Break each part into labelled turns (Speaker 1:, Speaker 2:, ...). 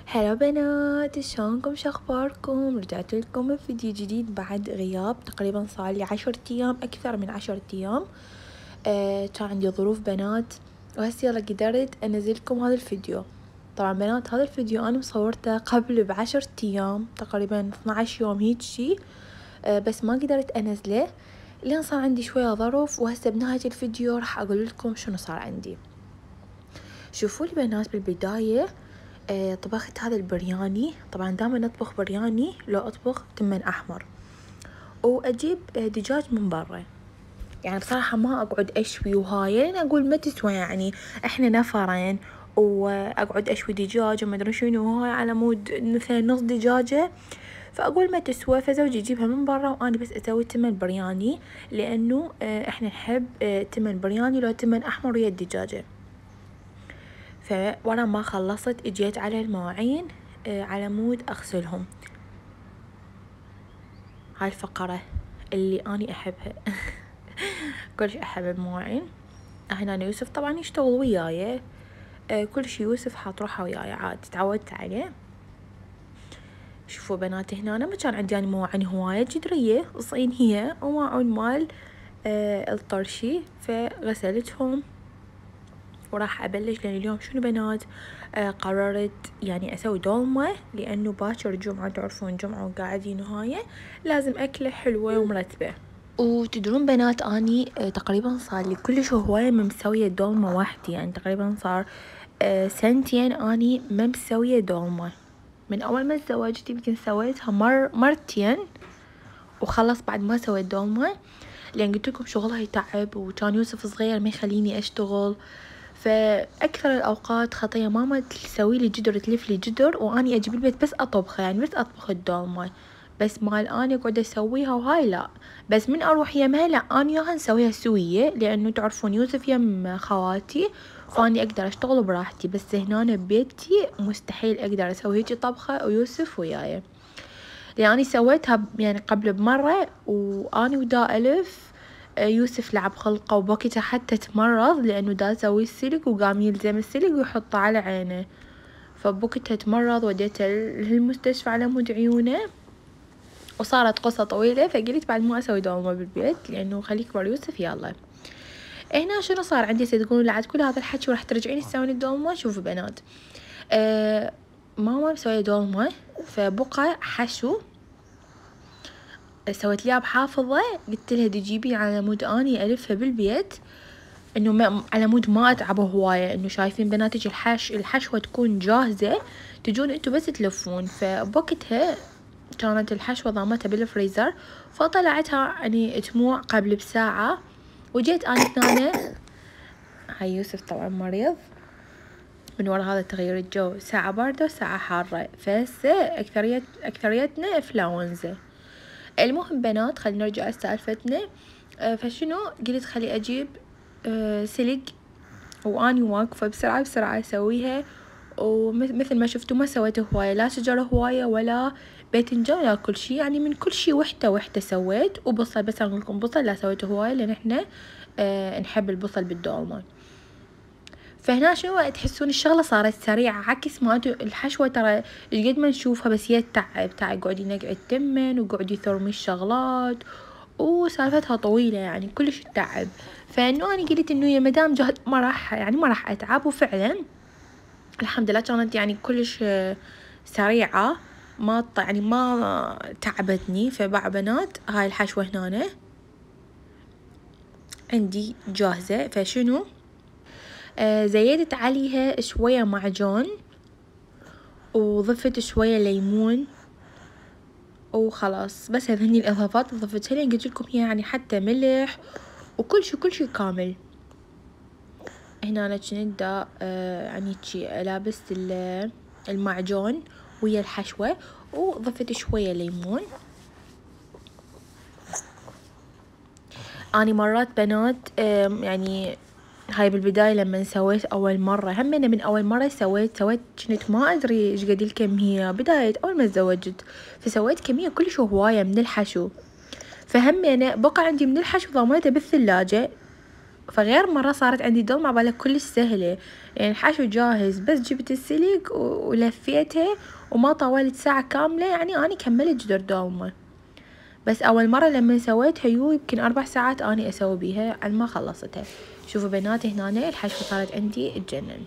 Speaker 1: هلا بنات، شلونكم؟ شخباركم؟ رجعت لكم بفيديو جديد بعد غياب تقريبا صار لي 10 ايام، اكثر من 10 ايام. كان عندي ظروف بنات، وهسه يلا قدرت انزلكم هذا الفيديو. طبعا بنات هذا الفيديو انا مصورته قبل ب10 ايام، تقريبا 12 يوم هيك شي. بس ما قدرت انزله لان صار عندي شوية ظروف، وهسه بنهاية الفيديو راح اقول لكم شنو صار عندي. شوفوا لي بنات، بالبداية طبخت هذا البرياني. طبعا دائما اطبخ برياني لو اطبخ تمن احمر، واجيب دجاج من برا. يعني بصراحة ما اقعد اشوي وهاي، لان اقول ما تسوى، يعني احنا نفرين واقعد اشوي دجاج وما ادري شنو وهاي على مود مثلا نص دجاجة، فاقول ما تسوى. فزوجي يجيبها من برا وانا بس اسوي تمن برياني، لانه احنا نحب تمن برياني لو تمن احمر ويا الدجاجة. فورا ما خلصت اجيت على المواعين على مود اغسلهم. هاي الفقرة اللي اني احبها. كلش احب المواعين. هنا أنا يوسف طبعا يشتغل وياي، كل شي يوسف حاط روحه وياي، عاد تعودت عليه. شوفوا بنات، هنا أنا ما كان عندي يعني مواعين هواية، جدرية صين هي وماعون مال الطرشي، فغسلتهم وراح أبلش. لأن اليوم شنو بنات، قررت يعني أسوي دولمة، لأنه باكر جمعة، تعرفون جمعة وقاعدين وهاي لازم أكلة حلوة ومرتبة. وتدرون بنات أني تقريبا صار لي كلش هواية ما مسوية دولمة وحدي، يعني تقريبا صار سنتين أني ما مسوية دولمة. من أول ما تزوجت يمكن سويتها مرتين وخلص بعد ما سويت دولمة، لأن قلت لكم شغلها يتعب، وكان يوسف صغير ما يخليني أشتغل. فأكثر الأوقات خطية ماما تسوي لي جدر، تلف لي جدر، وأني أجيب البيت بس أطبخها، يعني بس أطبخ الدولمة. بس مال أنا أقعد أسويها وهاي لا. بس من أروح يمها لا، أنا ياها نسويها سوية، لأنه تعرفون يوسف يم خواتي، فاني أقدر أشتغل براحتي. بس هنا ببيتي مستحيل أقدر أسوي هيجي طبخة ويوسف وياي. يعني سويتها يعني قبل بمرة، وأني ودا ألف يوسف لعب خلقه، وبوقتها حتى تمرض لأنه دا سوي السلك وقام يلزم السلك ويحطه على عينه، فبوقتها تمرض وديته للمستشفى على مود عيونه، وصارت قصة طويلة. فقلت بعد ما أسوي دوامة بالبيت، لأنه خلي يكبر يوسف يلا. هنا شنو صار عندي؟ تقولون بعد كل هذا الحكي وراح ترجعين تسوين الدوامة؟ شوفوا بنات، ماما مسوية دوامة، فبقى حشو سويت ليها بحافظة. قلت لها تجيبي على مود اني الفها بالبيت، انه ما على مود ما اتعب هواية، انه شايفين بناتج الحشوة تكون جاهزة، تجون انتو بس تلفون. فبوقتها كانت الحشوة ضامتها بالفريزر، فطلعتها يعني تموع قبل بساعة. وجيت انا هنا، هاي يوسف طبعا مريض من وراء هذا تغيير الجو، ساعة باردة وساعة حارة، فهسه اكثريتنا انفلونزا. المهم بنات، خلينا نرجع لسالفتنا. فشنو قلت خلي اجيب سلق، واني واقفة بسرعة اسويها. ومثل ما شفتوا ما سويت هواية، لا شجرة هواية ولا باذنجان ولا كل شي، يعني من كل شي وحدة سويت. وبصل بس اقول لكم بصل لا سويته هواية، لان احنا نحب البصل بالدولمة. فهنا شنو تحسون الشغلة صارت سريعة، عكس ما الحشوة ترى ايش قد ما نشوفها بس هي تعب قاعد ينقع التمن وقاعد يثرمي الشغلات، وسالفتها طويلة يعني كلش تعب. فانه انا قلت انه يا مدام جهد ما راح اتعب. وفعلا الحمد لله كانت يعني كلش سريعة، يعني ما تعبتني. بنات هاي الحشوة هنا عندي جاهزة. فشنو زيدت عليها شوية معجون، وضفت شوية ليمون، وخلاص بس هذني الاضافات اللي ضفتها لين قلت لكم هي، يعني حتى ملح وكل شي كامل. هنا انا كنت دا يعني لابست المعجون ويا الحشوة، وضفت شوية ليمون. اني مرات بنات يعني هاي بالبداية لما سويت أول مرة، هم أنا من أول مرة سويت كنت ما أدري إيش قد الكمية بداية أول ما تزوجت، فسويت كمية كلش هواية من الحشو. فهم أنا بقى عندي من الحشو ضميته بالثلاجة، فغير مرة صارت عندي دومة عبالك كلش سهلة، يعني الحشو جاهز، بس جبت السلك ولفيتها وما طولت ساعة كاملة، يعني أنا كملت جدر دومة. بس أول مرة لما سويتها يمكن 4 ساعات أنا أسوي بيها على ما خلصتها. شوفوا بنات هنا الحشوة صارت عندي تجنن.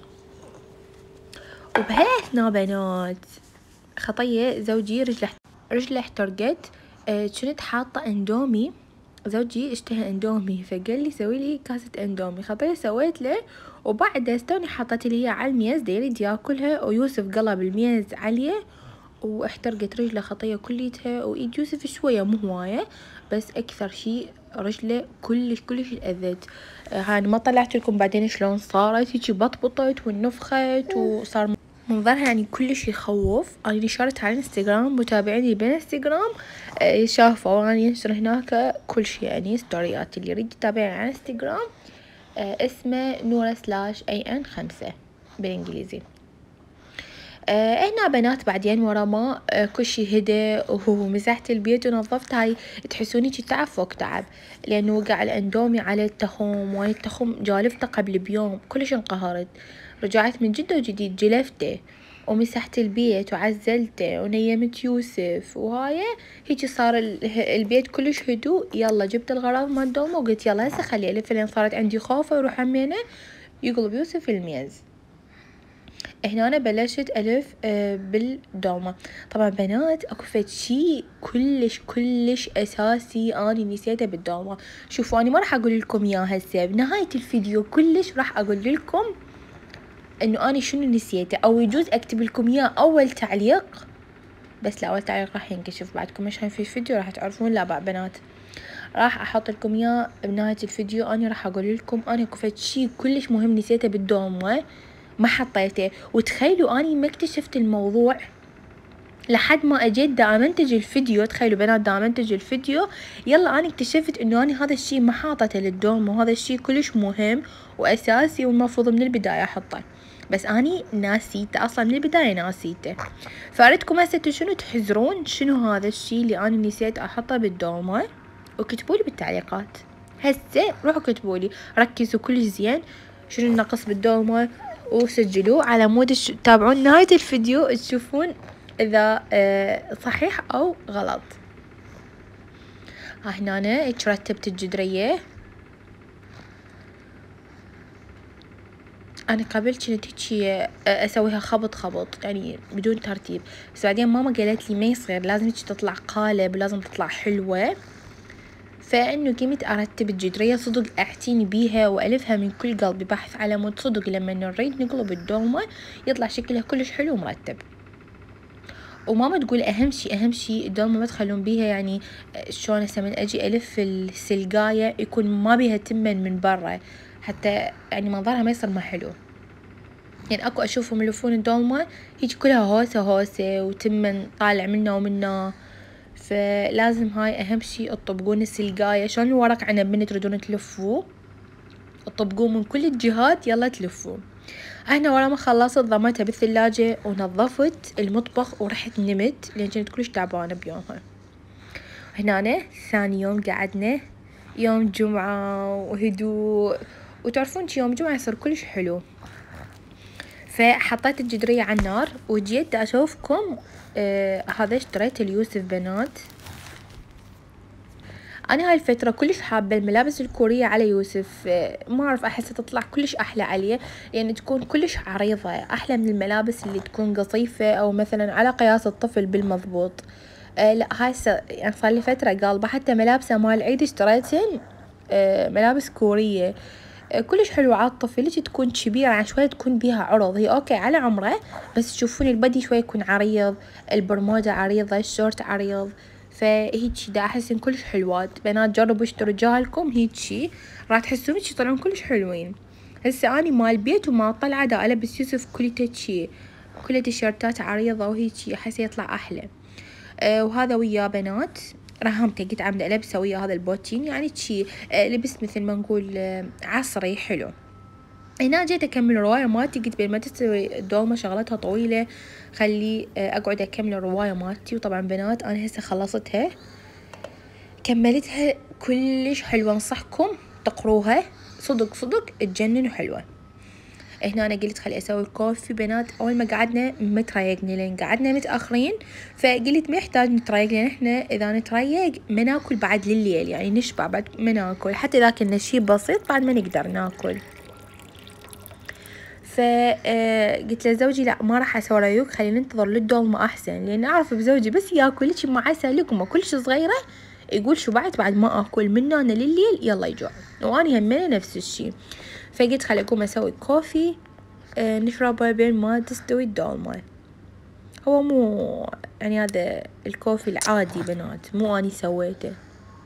Speaker 1: وبهالأثناء بنات خطية زوجي رجله احترقت. كنت حاطة اندومي، زوجي اشتهى اندومي فقال لي سوي لي كاسة اندومي. خطية سويت له، وبعدها استوني حطيت لي على الميز يريد ياكلها، ويوسف قلب الميز عليه واحترقت رجله خطية كليتها، وايد يوسف شوية مو هواية، بس اكثر شي رجله كلش اذت. هاني ما طلعت لكم بعدين شلون صارت هيجي بطبطت ونفخت وصار منظرها يعني كلش يخوف. انا نشرتها على الانستغرام، متابعيني بالانستغرام شافوا وانا ينشر هناك كل شي، يعني ستوريات. اللي يريد يتابعني على الانستغرام اسمه نورة/AN5 بالانجليزي. هنا بنات بعدين ورا ما كل شي هدى ومسحت البيت ونظفت. هاي تحسوني تعب فوق تعب، لانه وقع الاندومي على التخم، وانا التخم جالفته قبل بيوم كلش انقهرت. رجعت من جدة وجديد جلفته ومسحت البيت وعزلته ونيمت يوسف، وهاي هيجي صار البيت كلش هدوء. يلا جبت الغراض مال الدومة وقلت يلا هسه خليه الف، لان صارت عندي خوفة ويروح همينه يقلب يوسف الميز. هنا أنا بلشت ألف بالدومة. طبعا بنات اكو فد شي كلش أساسي أنا نسيته بالدومة. شوفوا أنا ما راح أقول لكم إياه هسه، بنهاية الفيديو كلش راح أقول لكم إنه أنا شنو نسيته، أو يجوز أكتب لكم إياه أول تعليق، بس لا أول تعليق راح ينكشف بعدكم مش في الفيديو راح تعرفون. لا بنات راح احط لكم اياه بنهاية الفيديو. انا راح اقول لكم انا اكو فد شي كلش مهم نسيته بالدومة ما حطيته. وتخيلوا اني ما اكتشفت الموضوع لحد ما اجيت دا امنتج الفيديو. تخيلوا بنات دا امنتج الفيديو يلا انا اكتشفت انه انا هذا الشي ما حاطته للدومة، وهذا الشي كلش مهم واساسي والمفروض من البداية احطه، بس اني ناسيته اصلا من البداية ناسيته. فاردكم هسه شنو تحزرون شنو هذا الشي اللي انا نسيت احطه بالدومة، وكتبولي بالتعليقات. هسه روحوا كتبولي ركزوا كلش زين شنو النقص بالدومة، وسجلوه على مود تابعون نهاية الفيديو تشوفون اذا صحيح او غلط. هنا انا رتبت الجدرية. انا قبل كنت هيجي اسويها خبط يعني بدون ترتيب، بس بعدين ماما قالت لي ما يصير، لازم هيك تطلع قالب ولازم تطلع حلوة. فانه قمت ارتب الجدرية صدق، اعتني بيها والفها من كل قلبي، بحث على مود صدق لما نريد نقلب الدومة يطلع شكلها كلش حلو ومرتب. وماما تقول اهم شي الدومة ما تخلون بيها يعني شلون هسه من اجي الف السلقاية يكون ما بيها تمن من برا، حتى يعني منظرها ما يصير ما حلو. يعني اكو اشوفهم يلفون الدومة هيك كلها هوسة وتمن طالع منا ومنا، فلازم هاي اهم شي تطبقون السلقاية شلون الورق عنب من تريدون تلفوه تطبقوه من كل الجهات. يلا تلفوه. انا ورا ما خلصت ضميتها بالثلاجة ونظفت المطبخ ورحت نمت لان كنت كلش تعبانة بيومها. هنا ثاني يوم قعدنا يوم جمعة وهدوء، وتعرفون يوم جمعة يصير كلش حلو. فحطيت الجدرية على النار وجيت اشوفكم هذا اشتريت اليوسف بنات. انا هاي الفترة كلش حابة الملابس الكورية على يوسف، ما اعرف احسها تطلع كلش احلى عليه، يعني تكون كلش عريضة احلى من الملابس اللي تكون قصيفة او مثلا على قياس الطفل بالمضبوط. لا هاي يعني صار لي فترة قالبة، حتى ملابسه مال العيد اشتريتهن ملابس كورية كلش حلوة على الطفل. هيك تكون كبيرة عن شوية تكون بيها عرض، هي اوكي على عمره بس تشوفون البدي شوية يكون عريض، البرمودا عريضة، الشورت عريض، فهيجي دا احس ان كلش حلوات. بنات جربوا اشتروا جاهلكم هيجي راح تحسون هيجي يطلعون كلش حلوين. هسه اني مال بيت وما طلعه دا البس يوسف كليته شي كلها تيشيرتات عريضة وهيجي احس يطلع احلى. وهذا وياه بنات رهمته قلت عم البسه ويا هذا البوتين، يعني شي لبس مثل ما نقول عصري حلو. هنا جيت اكمل الرواية مالتي، قلت بين ما تسوي الدومة شغلتها طويلة خلي اقعد اكمل الرواية مالتي. وطبعا بنات انا هسه خلصتها كملتها كلش حلوة، انصحكم تقروها صدق صدق تجنن وحلوة. هنا أنا قلت خلي أسوي الكوفي بنات. أول ما قعدنا متريقني لين قعدنا متأخرين، فقلت ما يحتاج نتريق، لأن إحنا إذا نتريق ما ناكل بعد لليل، يعني نشبع بعد ما ناكل، حتى إذا كنا شي بسيط بعد ما نقدر ناكل. فقلت لزوجي لا ما راح اسوي ريوق، خلينا ننتظر للدولمة احسن، لان اعرف بزوجي بس ياكل هيك مع عسى لقمة كلش صغيرة يقول شبعت بعد ما اكل، من هنا لليل يلا يجوع، واني همينه نفس الشي. فقلت خلي اقوم اسوي كوفي نشربه بين ما تستوي الدولمة. هو مو يعني هذا الكوفي العادي بنات، مو اني سويته.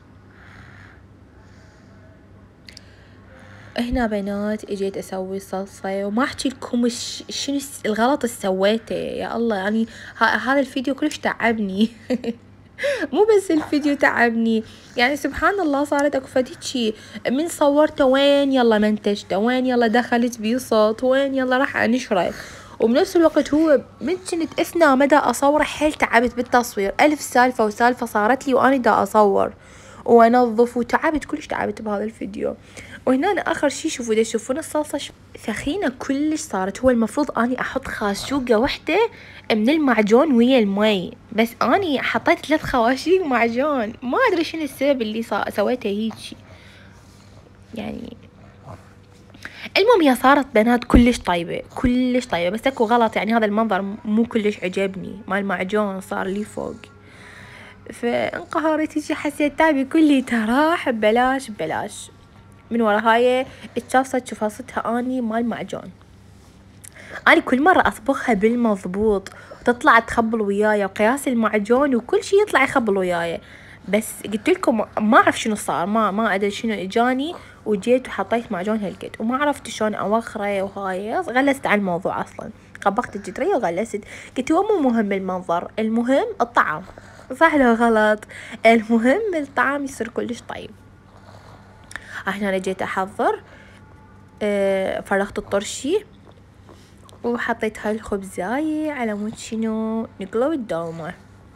Speaker 1: هنا بنات اجيت اسوي صلصة، وما احكي لكم شنو الغلط اللي سويته، يا الله يعني هذا الفيديو كلش تعبني. مو بس الفيديو تعبني، يعني سبحان الله صارت اكو فديتشي من صورته وين يلا منتجته، وين يلا دخلت بيه صوت، وين يلا راح انشره، وبنفس الوقت هو من كنت اثناء مدى اصوره حيل تعبت بالتصوير، الف سالفة وسالفة صارت لي وانا دا اصور وانظف، وتعبت كلش تعبت بهذا الفيديو. وهنا أنا اخر شي شوفوا دا تشوفون الصلصة ثخينة كلش صارت. هو المفروض اني احط خاشوقة وحدة من المعجون ويا المي، بس اني حطيت 3 خواشيق معجون، ما ادري شنو السبب اللي سويته هيجي يعني. المهم هي صارت بنات كلش طيبة كلش طيبة، بس اكو غلط، يعني هذا المنظر مو كلش عجبني، مال المعجون صار لي فوق، فانقهرت هيجي، حسيت تعبي كلي راح ببلاش ببلاش. من ورا هاي اتشافصت شفاصتها اني مال معجون. اني كل مرة اطبخها بالمضبوط وتطلع تخبل وياي، وقياس المعجون وكل شي يطلع يخبل وياي، بس قلت لكم ما اعرف شنو صار، ما ادري شنو اجاني، وجيت وحطيت معجون هالقد وما عرفت شلون اوخره، وهاي غلست على الموضوع اصلا، طبقت الجدرية وغلست. قلت هو مو مهم المنظر، المهم الطعم، صح لو غلط، المهم الطعم يصير كلش طيب. هنا انا جيت احضر، فرغت الطرشي وحطيت هاي الخبزاية على مود شنو نقلب الدولمة.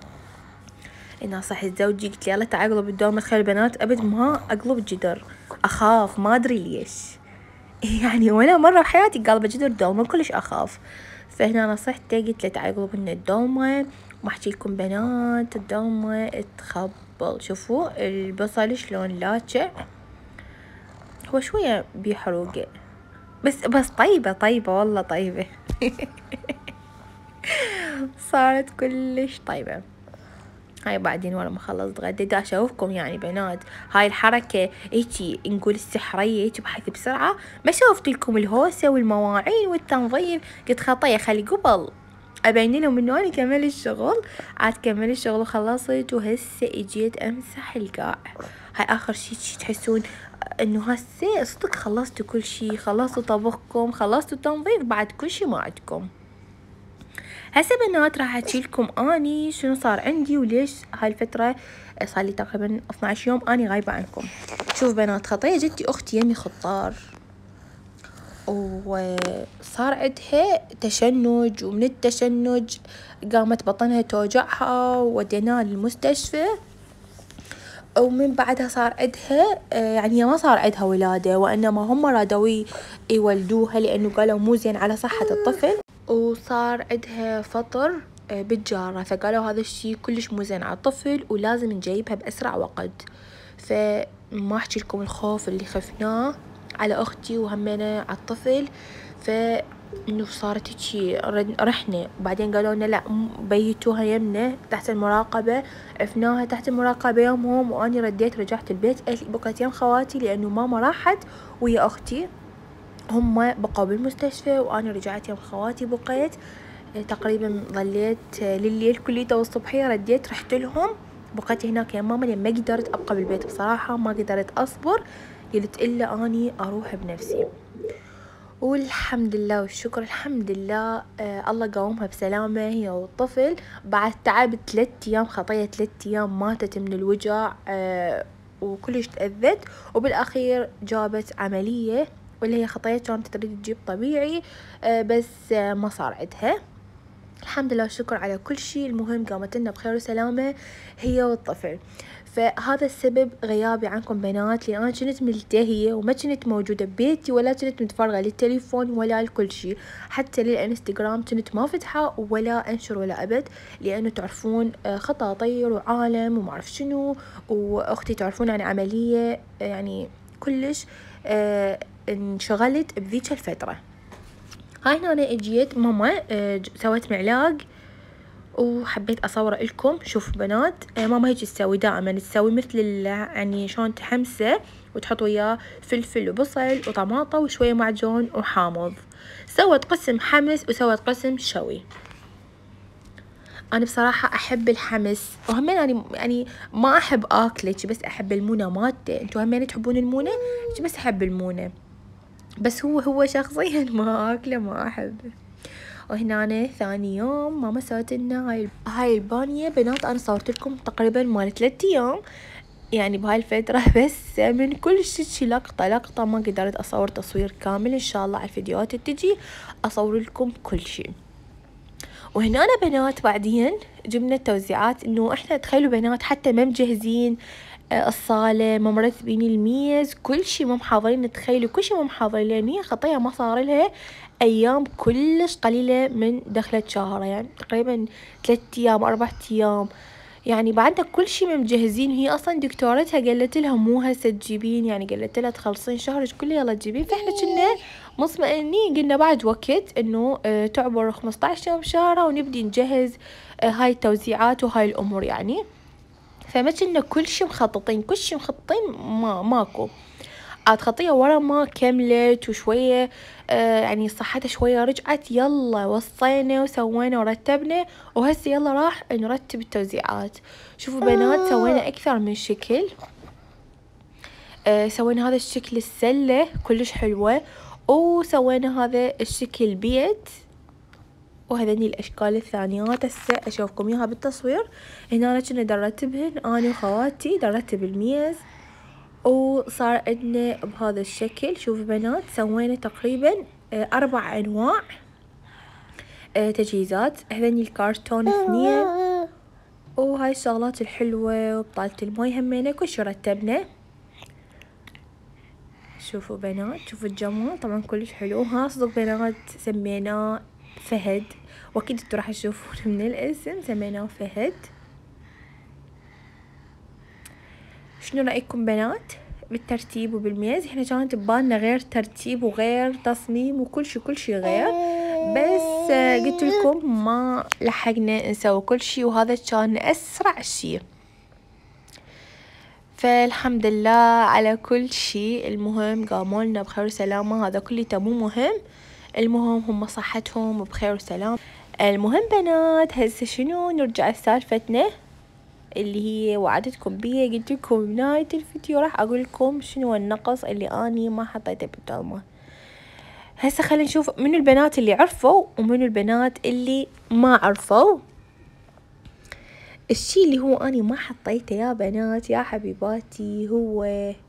Speaker 1: نصحت زوجي قلت له يلا تعال اقلب الدولمة. تخيل بنات ابد ما اقلب جدر، اخاف ما ادري ليش. يعني ولا مرة بحياتي قلبة جدر دولمة كلش اخاف. فهنا نصحته قلت له تعال اقلب لنا الدولمة. ما احكي لكم بنات الدولمة تخبل، شوفوا البصل شلون لاجع، هو شوية بيحرق بس طيبة والله طيبة. صارت كلش طيبة. هاي بعدين ورا ما خلصت غدا دا اشوفكم يعني بنات هاي الحركة هيجي نقول السحرية هيجي بحيث بسرعة ما شوفت لكم الهوسة والمواعين والتنظيف، قلت خطية خلي قبل ابين لهم انه انا كمل الشغل. عاد كمل الشغل وخلصت، وهسه اجيت امسح القاع. هاي اخر شي تحسون انه هسه صدق خلصتوا كل شي، خلصتوا طبخكم، خلصتوا التنظيف، بعد كل شي ما عندكم. هسه بنات راح احكي لكم اني شنو صار عندي وليش هاي الفتره صار لي تقريبا 12 يوم اني غايبه عنكم. شوف بنات خطيه جدي اختي يمي خطار، وصار عندها تشنج، ومن التشنج قامت بطنها توجعها ووديناها للمستشفى، ومن بعدها صار عندها يعني هي ما صار عندها ولادة، وإنما هم رادوا يولدوها لأنه قالوا مو زين على صحة الطفل، وصار عندها فطر بالجارة، فقالوا هذا الشي كلش مو زين على الطفل ولازم نجيبها بأسرع وقت. فما أحكي لكم الخوف اللي خفناه على أختي وهمنا على الطفل. انه صارت هيجي رحنا، وبعدين قالوا لنا لا بيتوها يمنا تحت المراقبة. عفناها تحت المراقبة يومهم، واني رجعت البيت. قالت لي بقيت يم خواتي لانه ماما راحت ويا اختي، هم بقوا بالمستشفى، وانا رجعت يم خواتي بقيت تقريبا ظليت لليل كليته، والصبحية رديت رحت لهم بقيت هناك يا ماما، لان ما قدرت ابقى بالبيت بصراحة، ما قدرت اصبر، قلت الا اني اروح بنفسي. والحمد لله والشكر الحمد لله الله قاومها بسلامة هي والطفل. بعد تعب 3 أيام خطية، 3 أيام ماتت من الوجع وكلش تأذت، وبالأخير جابت عملية، واللي هي خطية كانت تريد تجيب طبيعي بس ما صار عندها. الحمد لله والشكر على كل شيء. المهم قامت لنا بخير وسلامة هي والطفل. فهذا السبب غيابي عنكم بنات، لان انا كنت ملتهية وما كنت موجودة ببيتي ولا كنت متفرغة للتليفون ولا لكل شيء، حتى للانستغرام كنت ما فتحة ولا انشر ولا ابد، لانه تعرفون خطاطير وعالم وما اعرف شنو، واختي تعرفون عن عملية يعني كلش انشغلت بذيك الفترة. هاي هنا أنا اجيت ماما سويت معلاق وحبيت اصوره لكم. شوفوا بنات ماما هيك تسوي دائما، تسوي مثل يعني شلون تحمسه وتحط وياه فلفل وبصل وطماطة وشوية معجون وحامض. سوت قسم حمس وسوت قسم شوي. انا بصراحة احب الحمس، وهمين يعني ما احب اكله بس احب المونة مالته. انتو همين تحبون المونة؟ بس احب المونة، بس هو شخصيا ما اكله ما احبه. وهنا ثاني يوم ماما سوت لنا هاي البانية بنات. انا صورت لكم تقريبا مال 3 ايام يعني بهاي الفترة، بس من كل شي لقطة ما قدرت اصور تصوير كامل. ان شاء الله على الفيديوهات التجي اصور لكم كل شي. وهنا بنات بعدين جبنا التوزيعات، انه احنا تخيلوا بنات حتى ما مجهزين الصالة، ما مرتبين الميز، كل شي ما محاضرين. تخيلوا كل شي ما محاضرين، لان هي خطية ما صار لها ايام كلش قليلة من دخلت شهرها، يعني تقريبا 3 ايام 4 ايام. يعني بعدها كل شي ما مجهزين. هي اصلا دكتورتها قالت لها مو هسه تجيبين، يعني قالت لها تخلصين شهرك كله يلا تجيبين. فاحنا كنا مطمئنين، قلنا بعد وقت انه تعبر 15 يوم شهرها ونبدي نجهز هاي التوزيعات وهاي الامور يعني. فما كنا كل شي مخططين، ماكو. عاد خطية ورا ما كملت وشوية يعني صحتها شوية رجعت، يلا وصينا وسوينا ورتبنا، وهسه يلا راح نرتب التوزيعات. شوفوا بنات سوينا اكثر من شكل. سوينا هذا الشكل السلة كلش حلوة، وسوينا هذا الشكل بيت، وهذني الاشكال الثانيات هسه اشوفكم اياها بالتصوير. هنا كنا درتبهن انا وخواتي، درتب الميز وصار عندنا بهذا الشكل. شوفوا بنات سوينا تقريبا 4 انواع تجهيزات. هذني الكرتون 2، وهاي الشغلات الحلوة وبطالة الماي همينة كل شي رتبنا. شوفوا بنات شوفوا الجمال طبعا كلش حلو. ها صدق بنات سميناه فهد، واكيد انتو راح تشوفون من الاسم سميناه فهد. شنو رأيكم بنات بالترتيب وبالميز؟ احنا كانت ببالنا غير ترتيب وغير تصميم وكل شي غير، بس قلت لكم ما لحقنا نسوي كل شي، وهذا كان اسرع شي. فالحمد لله على كل شي. المهم قاموا لنا بخير وسلامة، هذا كله مو مهم، المهم هم صحتهم بخير وسلام. المهم بنات هسه شنو نرجع لسالفتنا اللي هي وعدتكم بيه. قلت لكم بنهاية الفيديو راح اقول لكم شنو النقص اللي اني ما حطيته بالدولمة. هسه خلينا نشوف منو البنات اللي عرفوا ومنو البنات اللي ما عرفوا. الشي اللي هو اني ما حطيته يا بنات يا حبيباتي هو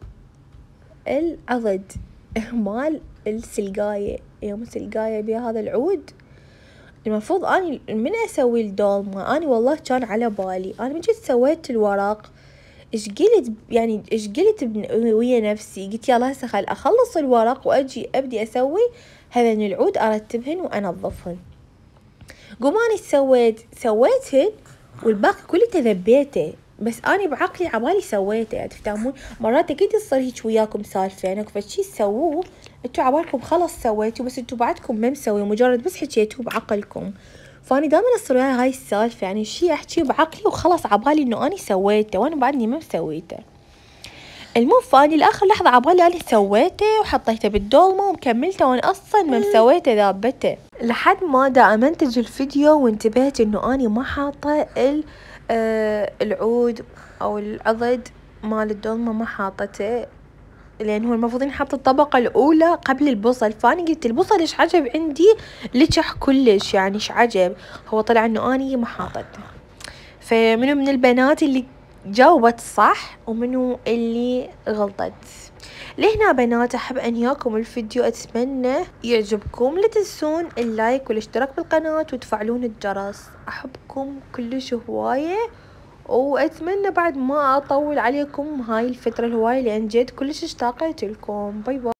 Speaker 1: العضد مال السلقاية. يوم السلقاية بها هذا العود المفروض اني من اسوي الدولمة، اني والله كان على بالي انا من جيت سويت الورق ايش قلت ويا نفسي، قلت يلا هسه خل اخلص الورق واجي ابدي اسوي هذين العود ارتبهن وانظفهن. قوم اني سويتهن والباقي كله تذبيته، بس اني بعقلي عبالي سويته. يعني تفهمون مرات اكيد تصير هيك وياكم سالفه يعني فشي تسووه انتو عبالكم خلص سويتوا، بس انتو بعدكم ما مسوي مجرد بس حكيتوا بعقلكم. فاني دائما تصير وياي هاي السالفه، يعني شي احكي بعقلي وخلص عبالي انه اني سويته وانا بعدني ما مسويته. المهم فاني لاخر لحظه عبالي اني سويته وحطيته بالدولمه ومكملته وانا اصلا ما مسويته ذابته. لحد ما دا امنتج الفيديو وانتبهت انه اني ما حاطه العود او العضد مال الدولمه ما حاطته، لان هو المفروض نحط الطبقه الاولى قبل البصل. فاني قلت البصل ايش عجب عندي لجح كلش، يعني ايش عجب، هو طلع انه اني ما حاطته. فمنو من البنات اللي جاوبت صح ومنو اللي غلطت؟ لهنا بنات احب انهياكم الفيديو، اتمنى يعجبكم. لا تنسون اللايك والاشتراك بالقناه وتفعلون الجرس. احبكم كلش هوايه واتمنى بعد ما اطول عليكم هاي الفترة الهواية لان جد كلش اشتاقت لكم. باي باي.